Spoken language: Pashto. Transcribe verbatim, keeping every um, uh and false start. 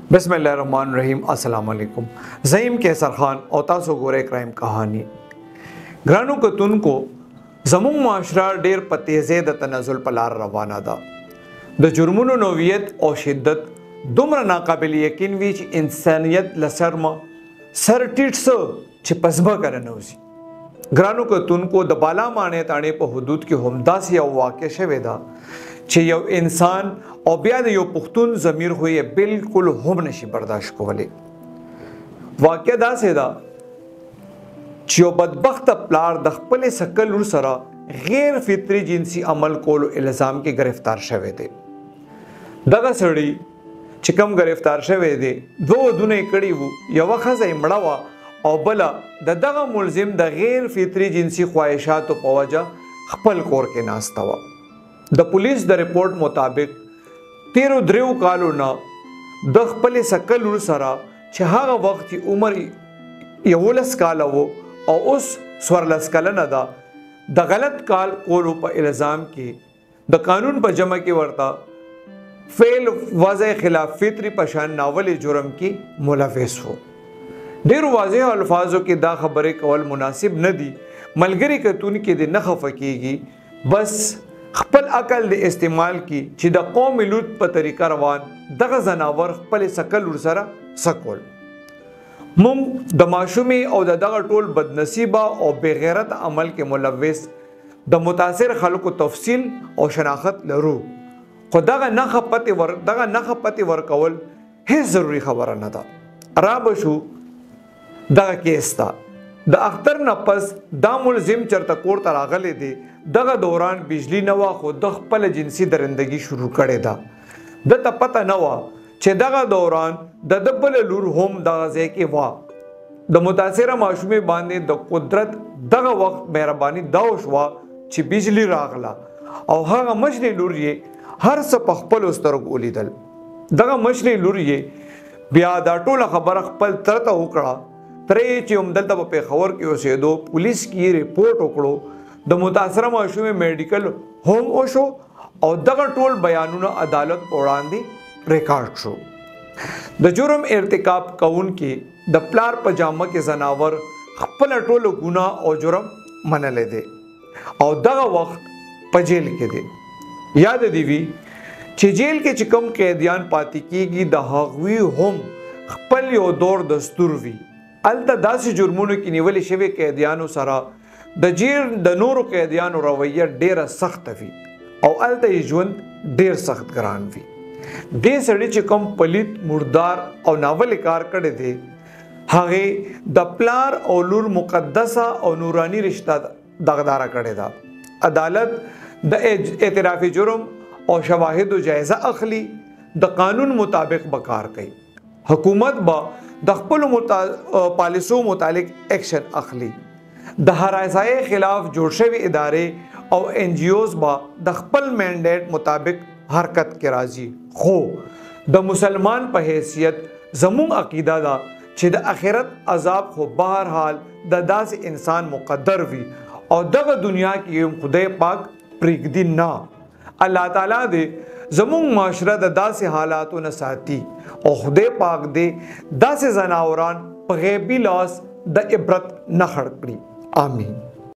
بسم اللہ الرحمن الرحیم. السلام علیکم. زعیم کیسر خان او تاسو ګورئ کرائم کہانی. ګرانو کتونکو زموږ معاشره ډیر په تیزۍ د تنزل په لار روانه ده. د جرمونو نوعیت او شدت دومره ناقابل یقین وي چې انسانیت له سرمه سر ټیټ څه چې په ځمکه ننوځي. ګرانو کتونکو د بالا ماڼۍ تاڼۍ په حدود کې همداسې یو واقع شوې ده چې یو انسان او بیا د یو پښتون ضمیر خو یې بالکل هم نشي برداشت کولی. واقع داسې ده چې یو بدبخته پلار د خپلې سکل لور سره غیر فطري جنسي عمل کولو الزام کې گرفتار شوی دی. دغه سړی چې کوم گرفتار شوی دی دوه ودونه یې کړي وو. یوه ښځه یې مړه وه او بله د دغه ملزم د غیر فطري جنسي خواهشاتو په وجه خپل کور کې ناسته وه. د پولیس د رپورټ مطابق تیرو دریو کالو نه د خپلې سکل لور سره چې هغه وخت یې عمر یولس کاله و او اوس څوارلس کلنه ده د غلط کال کولو په الزام کې د قانون په جمع کې ورته فعل وضع خلاف فطري په شان ناول جرم کې ملوث و. ډېرو واضح الفاظو کې دا خبرې کول مناسب نه دي. ملګري کتونکي دې نه خفه کیږي، بس خپل عقل د استعمال کی چې د قوم لوط په طریقه روان دغه زناور خپل سکل ور سره سکول. مونږ د ماشومې او د دغه ټول بدنصیبه او بغیرت عمل کې ملوث د متاثر خلکو تفصیل او شناخت لرو، خو دغه نخ پتی ور دغه نخ پتی ور کول هیڅ ضروری خبره نه ده. را بشو دغه کیس ته د اختر نه پس دا ملزم چرته کور ته راغلی دی. دغه دوران بجلی نه وه خو د خپل جنسي درندگی شروع کړې ده. د ته پته نه وه چې دغه دوران د د بل لور هم دغه ځای کې وه. د متاثره ماشومې باندې د قدرت دغه وخت مهرباني دا وشوه چې بجلی راغله او هغه مشرې لور یې هر څه په خپلو سترګو ولیدل. دغه مشرې لور یې بیا دا ټوله خبره خپل تره ته وکړه. ترې چې همدلته په پېښور کې اوسېدو پولیس کې رپورټ وکړو. د متاثره ماشومې میډیکل هم وشو او دغه ټول بیانونه عدالت په وړاندې ریکارډ شو. د جرم ارتکاب کوونکي د پلار په جامه کې زناور خپل ټولو ګناه او جرم منلی دی او دغه وخت په جیل کې دی. یاد دی وي چې جیل کې چې کوم قیدیان پاتې کیږي د هغوی هم خپل یو دور دستور وي. هلته داسې جرمونو کې نیولې شوي قیدیانو سره د جیل د نورو قیدیانو رویه ډیره سخته وي او هلته یې ژوند ډیر سخت ګران وي. دې سړي چې کوم پلیت مردار او ناولې کار کړی دی هغې د پلار او لور مقدسه او نوراني رشته دغداره کړې ده. عدالت د اعترافي جرم او شواهدو جایزه اخلي، د قانون مطابق به کار کوي. حکومت به د خپلو پالیسو متعلق ایکشن اخلي. د هراسایي خلاف جوړ شوي ادارې او این جی اوز به د خپل مینډیټ مطابق حرکت کې راځي. خو د مسلمان په حیثیت زموږ عقیده ده چې د آخرت عذاب خو بهرحال د داسې انسان مقدر وي او دغه دنیا کې خدای پاک پرېږدي نه. الله تعالی دې زموږ معاشره د داسې حالاتو نه ساتي او خدای پاک دې داسې زناوران په غیبي لاس د عبرت نه خړ کړي. آمین.